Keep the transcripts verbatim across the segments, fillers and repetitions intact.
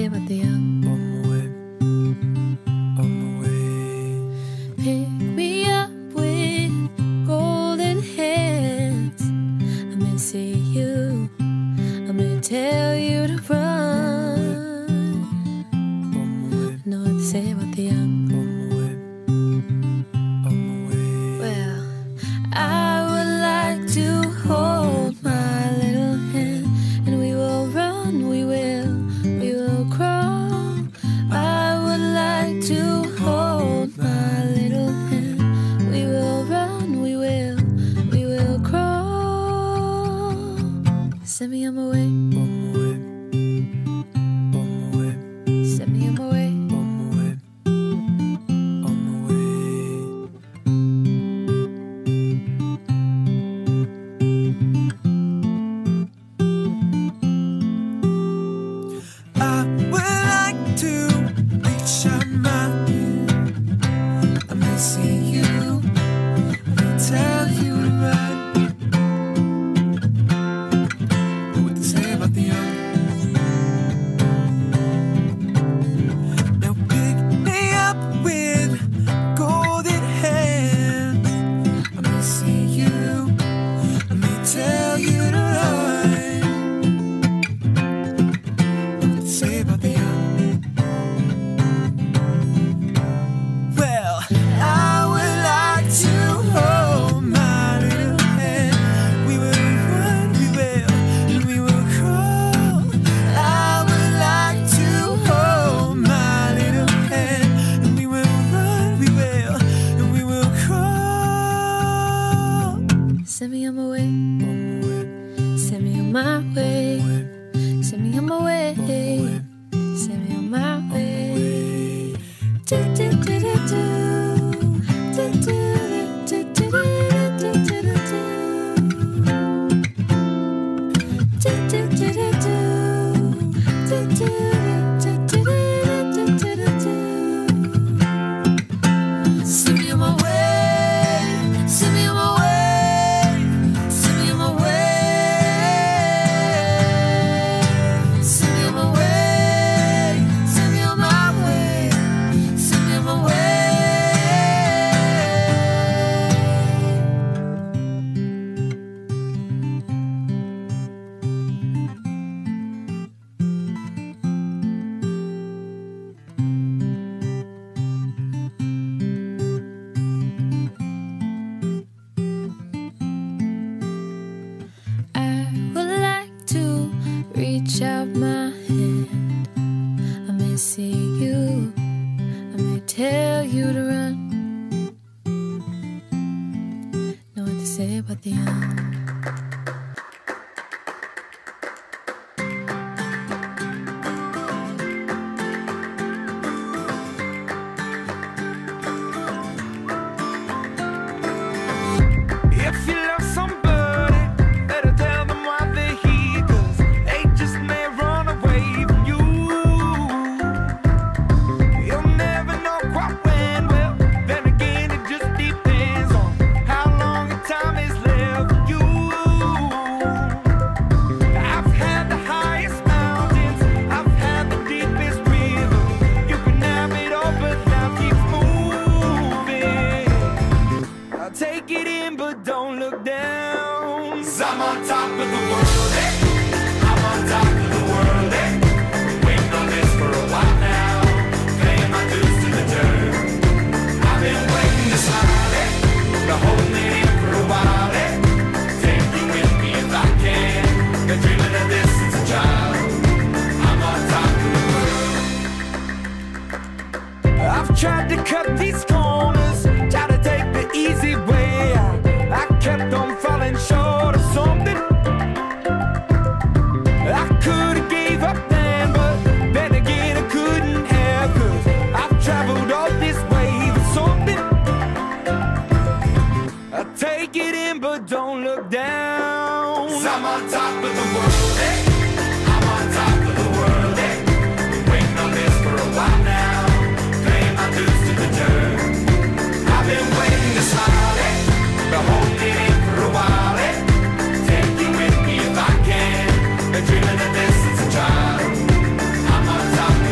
say about the young. On my way, on my way. Pick me up with golden hands. I'm gonna see you. I'm gonna tell you to run. On my way, I know what to say about the young. on my way, on my way. Well, I would like to hold my little hand, and we will run, we will, we will crawl. I would like to hold my little hand. We will run, we will, we will crawl. Send me on my way, On my way, on my way, send me on my way. on my way, on my way. I would like to reach out my hand. I may see you, I may tell you to run. What to say about the young? Now pick me up with golden hands. I may see you, I may tell you to run. What to say about the young? Well, I would like to hold my little hand. We will run, we will, and we will crawl. I would like to hold my little hand. And we will run, we will, and we will crawl. Send me on my way, On my way, send me on my way, way, send me on my way, way, send me on my way. way. Do, do, do, do, do. Do, do, do, do, do, do, do, do, do. Do, do, do, do, do. Do, do, do, do, do, do, do, do, do. Send me on my way, send me on my way, send me on my way, send me on my way, send me on my way, send me on my way. I would like to reach out my hand. I may see you, I may tell you to run. Know what to say about the young. If you love somebody, better tell them why they're here, 'cause they just may run away from you. You'll never know quite when, well, then again it just depends on how long the time is left for you. I've had the highest mountains, I've had the deepest river. You can have it all, but life keeps moving. I'll take it in, but don't look down. 'Cause I'm on top of the world, eh? I'm on top of the world, eh? Been waiting on this for a while now, paying my dues to the dirt. I've been waiting to smile, eh? Been holding it in for a while, eh? Take you with me if I can. Been dreaming of this since a child. I'm on top of the world. I've tried to cut these corners, tried to take the easy way out. I kept on falling short of something. I could've gave up then, but then again I couldn't have, 'cause I've traveled all this way for something. I take it in, but don't look down. 'Cause I'm on top of the world, eh? I'm on top of the world, eh? Been waiting on this for a while now, paying my dues to the dirt. I've been waiting to smile, eh? Been holding it in for a while, eh? Take you with me if I can. Been dreaming of this since a child. I'm on top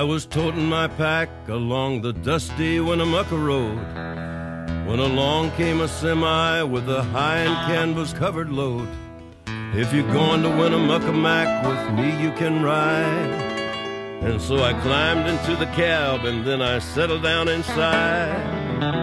I was toting my pack along the dusty Winnemucca road when along came a semi with a high and canvas covered load. If you're going to Winnemucca Mac with me, you can ride. And so I climbed into the cab and then I settled down inside.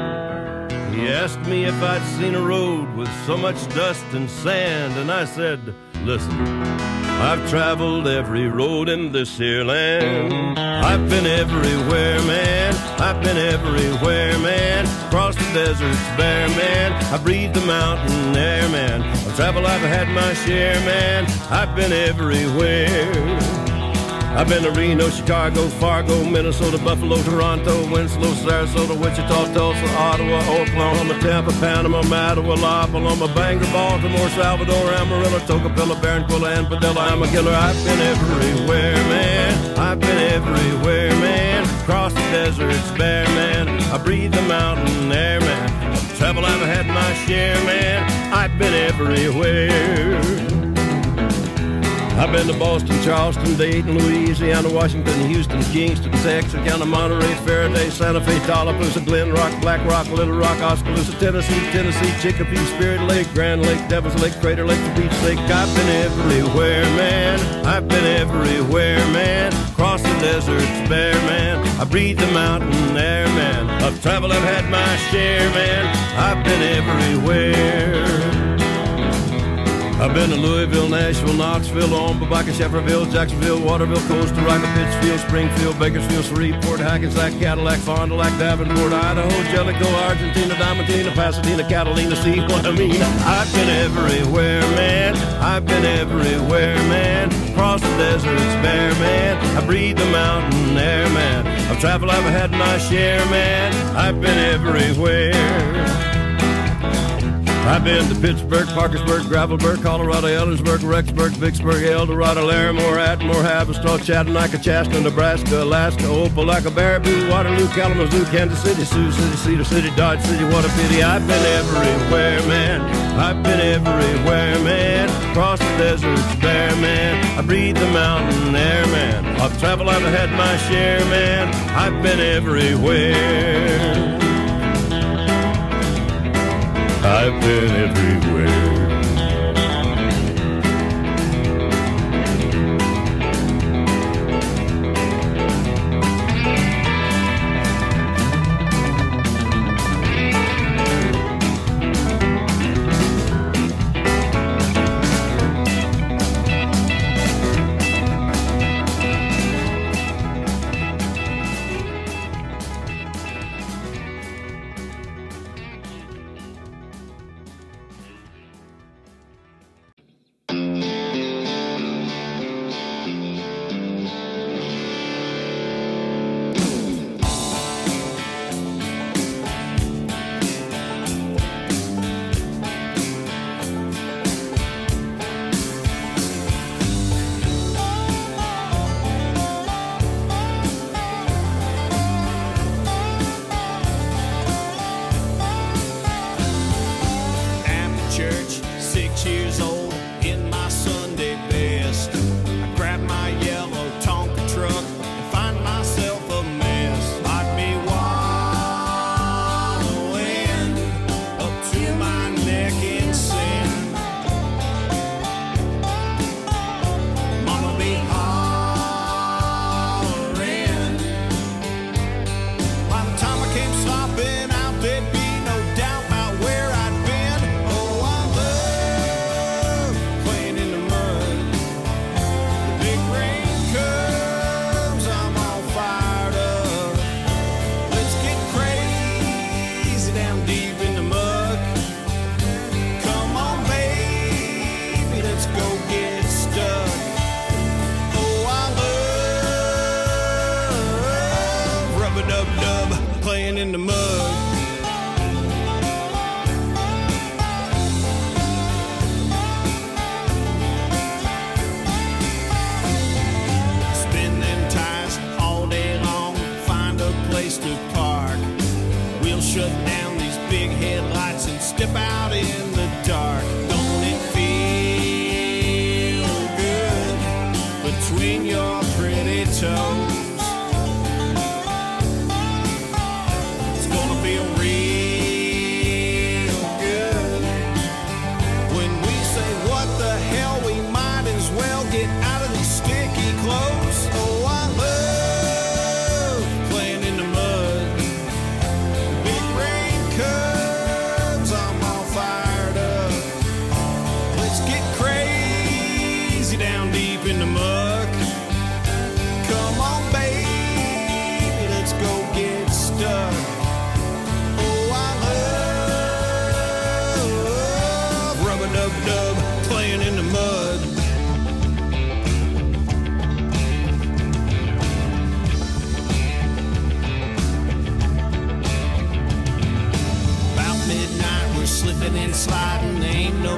He asked me if I'd seen a road with so much dust and sand, and I said, listen, I've traveled every road in this here land. I've been everywhere, man. I've been everywhere, man. Across the deserts bare, man. I breathe the mountain air, man. I've traveled, I've had my share, man. I've been everywhere. I've been to Reno, Chicago, Fargo, Minnesota, Buffalo, Toronto, Winslow, Sarasota, Wichita, Tulsa, Ottawa, Oklahoma, Tampa, Panama, Mattawa, La Paloma, Bangor, Baltimore, Salvador, Amarillo, Tocopilla, Barranquilla, and Padilla. I'm a killer. I've been everywhere, man. I've been everywhere, man. Across the deserts bare, man. I breathe the mountain air, man. I've traveled, I've had my share, man. I've been everywhere. I've been to Boston, Charleston, Dayton, Louisiana, Washington, Houston, Kingston, Texarkana, Monterey, Faraday, Santa Fe, Tallapoosa, Glen Rock, Black Rock, Little Rock, Oskaloosa, Tennessee, Tennessee, Chicopee, Spirit Lake, Grand Lake, Devil's Lake, Crater Lake, the Beach Lake. I've been everywhere, man. I've been everywhere, man. Across the deserts bare, man. I breathe the mountain air, man. I've traveled, I've had my share, man. I've been everywhere. I've been to Louisville, Nashville, Knoxville, Omaha, Shefferville, Jacksonville, Waterville, Costa Rica, Pittsfield, Springfield, Bakersfield, Shreveport, Hackensack, Cadillac, Fond du Lac, Davenport, Idaho, Jellicoe, Argentina, Diamantina, Pasadena, Catalina, see what I mean? I've been everywhere, man. I've been everywhere, man. Across the deserts bare, man. I breathe the mountain air, man. I've traveled, I've had my share, man. I've been everywhere. I've been to Pittsburgh, Parkersburg, Gravelburg, Colorado, Ellensburg, Rexburg, Vicksburg, El Dorado, Larimore, Atmore, Haverstraw, Chattanooga, Chaska, Nebraska, Alaska, Opelika, Baraboo, Waterloo, Kalamazoo, Kansas City, Sioux City, Cedar City, Dodge City. What a pity. I've been everywhere, man. I've been everywhere, man. Across the deserts bare, man. I breathe the mountain air, man. I've traveled, I've had my share, man. I've been everywhere. I've been everywhere.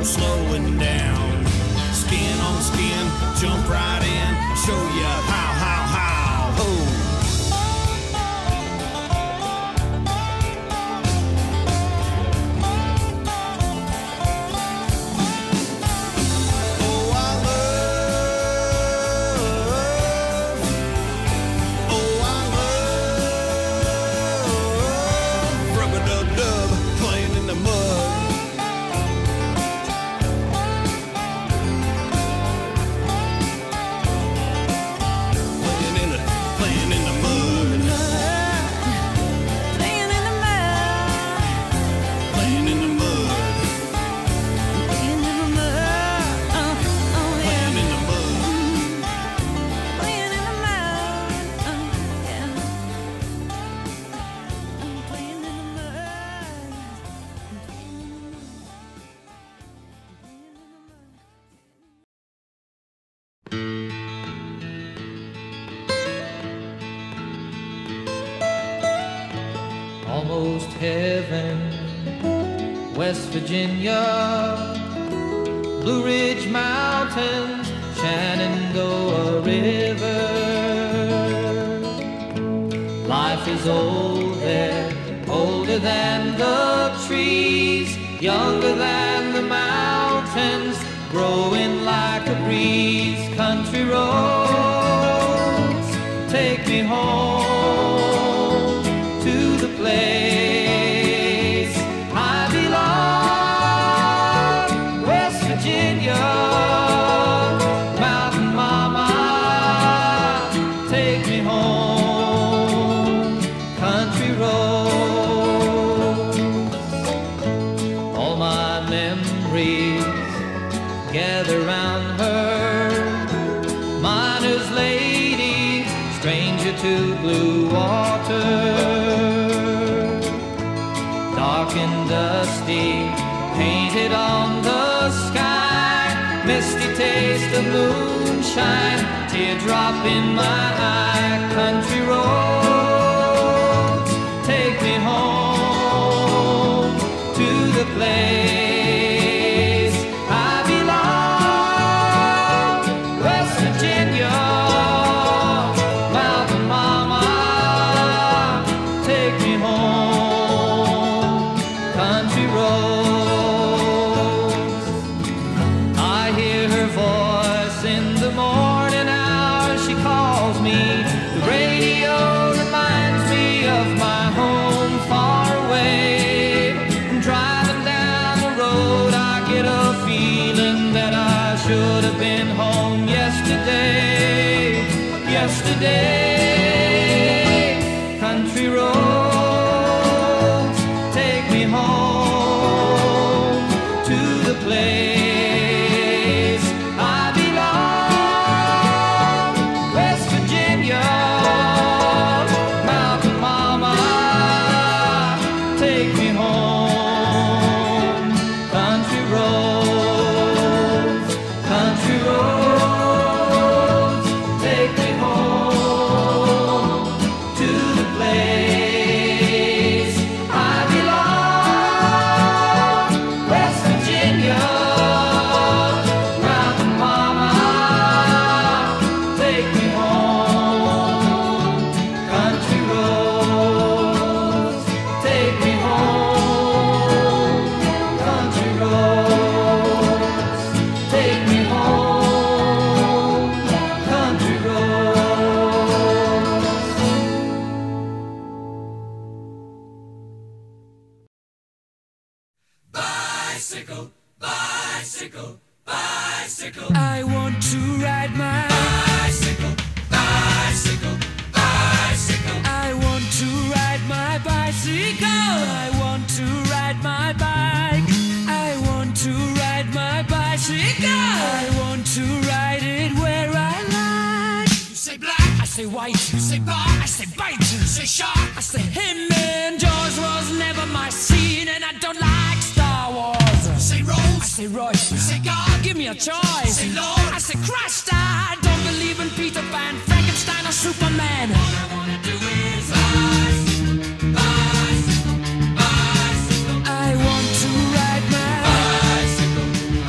no slowing down. Skin on skin, jump right in, show ya how, how, how, ho. Almost heaven, West Virginia, Blue Ridge Mountains, Shenandoah River. Life is old there, older than the trees, younger than the mountains, growing like a breeze. Country roads, take me home to the place I belong, West Virginia, Mountain Mama, take me home, country roads. All my memories gather round her, miner's lady, stranger to blue water. Dark and dusty, painted on the sky, misty taste of moonshine, teardrop in my eye. Country roads, take me home to the place I belong, West Virginia, Mountain Mama, take me home, country roads. I hear her voice in the morning hour, she calls me. The radio reminds me of my home far away. Driving down the road, I get a feeling that I should have been home yesterday, yesterday. Country roads, take me home to the place I belong, West Virginia, Mountain Mama, take me home, country roads, country roads, take me home to the place I belong, West Virginia, Mountain Mama, take me home, country roads, take me home, country roads, take me home, country roads. Bicycle, bicycle, bicycle. I want to ride my Bicycle, bicycle, bicycle. I want to ride my bicycle. I want to ride my bike. I want to ride my bicycle. I want to ride it where I like. You say black, I say white. you say bar, I say bite. you say shark. I say him and Jaws was never my scene, and I don't like Star Wars. You say I Rose, say Royce. you say God, Give me a choice. say Lord. I say Christ. I don't believe in Peter Pan, Frankenstein, or Superman. All I wanna do is bicycle, bicycle, bicycle. I want to ride my Bicycle,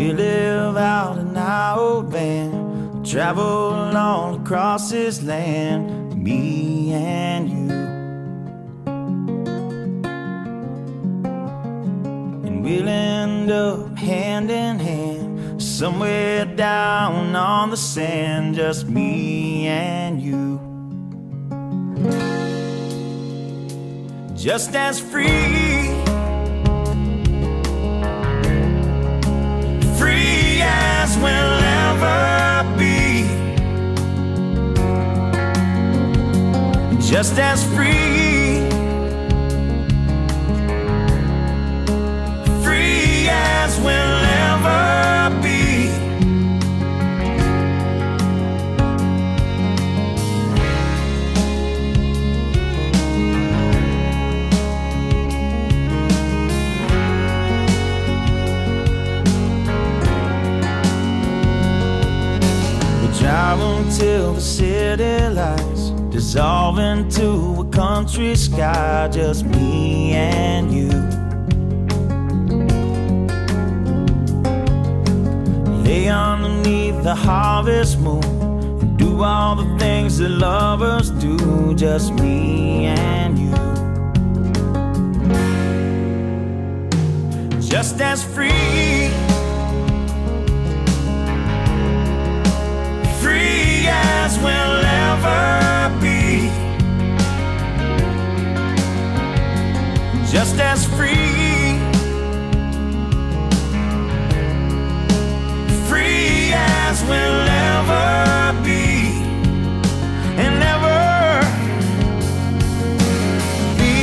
we live out in our old van, travel all across this land, me and you. And we'll end up hand in hand, somewhere down on the sand, just me and you. Just as free, free as we'll ever be. Just as free, free as we'll ever be. Drive until the city lights dissolve into a country sky, just me and you. Lay underneath the harvest moon and do all the things that lovers do, just me and you. Just as free, free as we'll ever be. Just as free, free as we'll ever be. And ever be.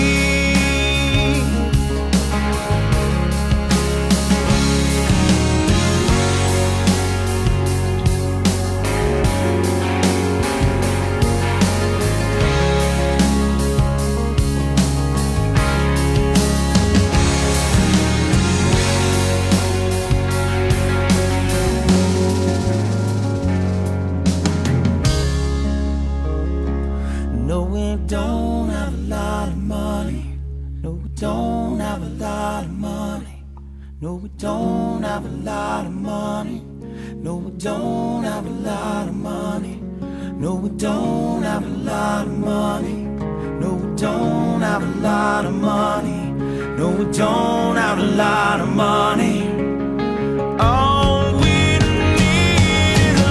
Don't have a lot of money. No, we don't have a lot of money. No, we don't have a lot of money. No, we don't have a lot of money. No, we don't have a lot of money. No, we don't have a lot of money. No, we don't have a lot of money. All we need is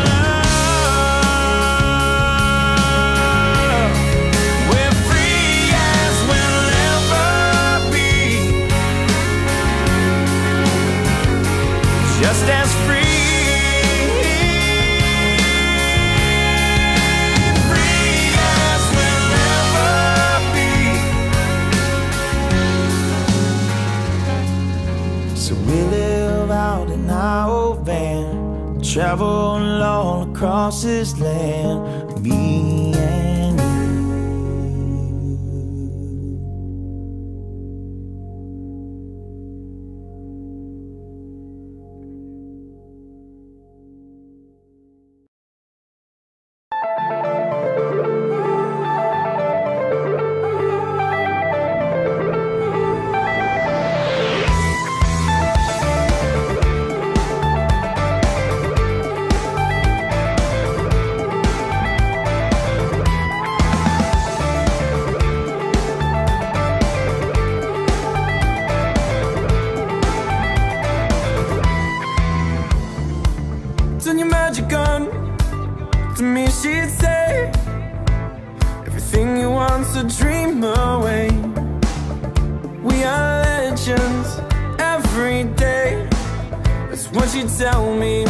love. We're free as we'll ever be. Just as free. Travel all across this land, me and you. Turn your magic on. To me she'd say everything you want's a dream away. We are legends every day. That's what she'd tell me.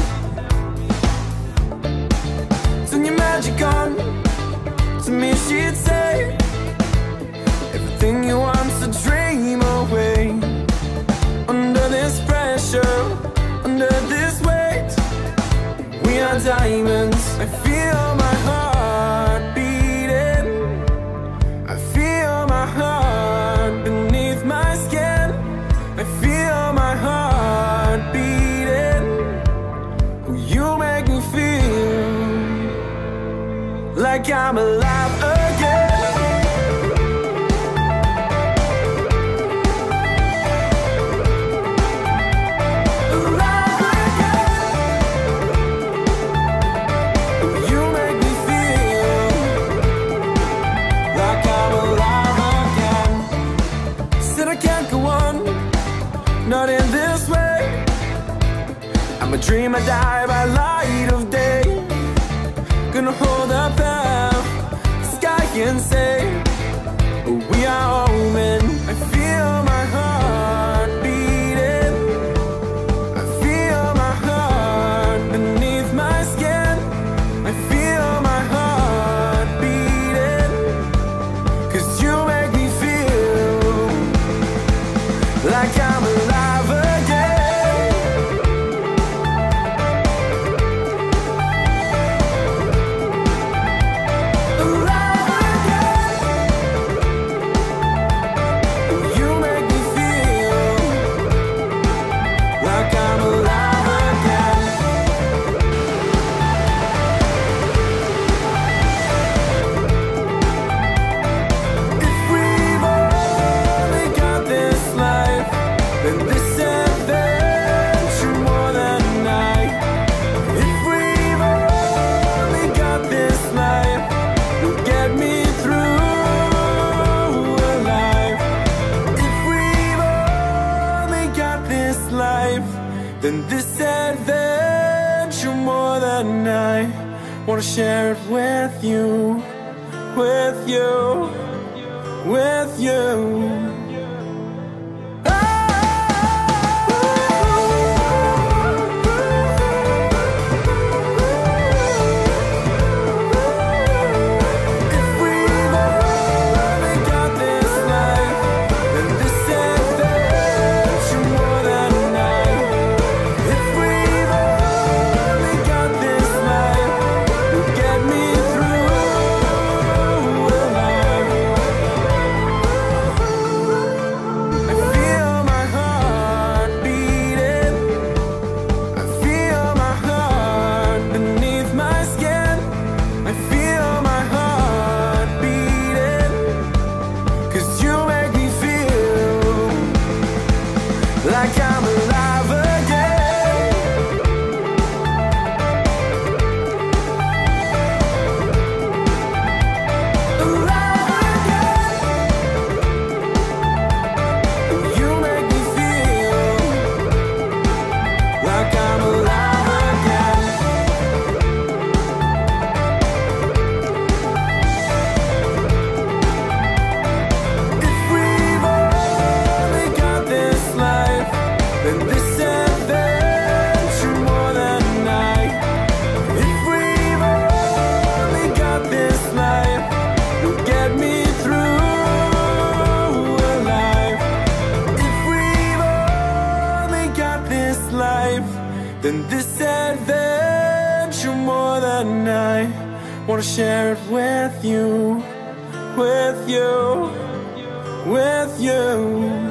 Turn your magic on. To me she'd say everything you want's a dream away. Under this pressure, under this weight, we are diamonds. I feel my heart beating. I feel my heart beneath my skin. I feel my heart beating. Oh, you make me feel like I'm alive again. Alive again. dream I die by light of day. Gonna hold up the sky and say, we are open. I feel my heart beating. I feel my heart beneath my skin. I feel my heart beating. 'Cause you make me feel like I'm alive again. Alive again. You make me feel like I'm alive again. If we've only got this life, then this adventure more than a night. If we've only got this life, will get me through alive. If we've only got this life, then this adventure more than a night. Wanna share it with you, with you, with you. If we've only got this life, then this adventure more than a night. If we've only got this life, will get me through alive. I feel my heart beating. I feel my heart beneath my skin. I feel my heart beating. 'Cause you make me feel like I'm alive again. Alive again. You make me feel like I'm alive again. If we've only got this life, then this adventure more than a night. If we've only got this life, will get me through alive. If we've only got this life, then this adventure more than a night. Wanna share it with you, with you, with you.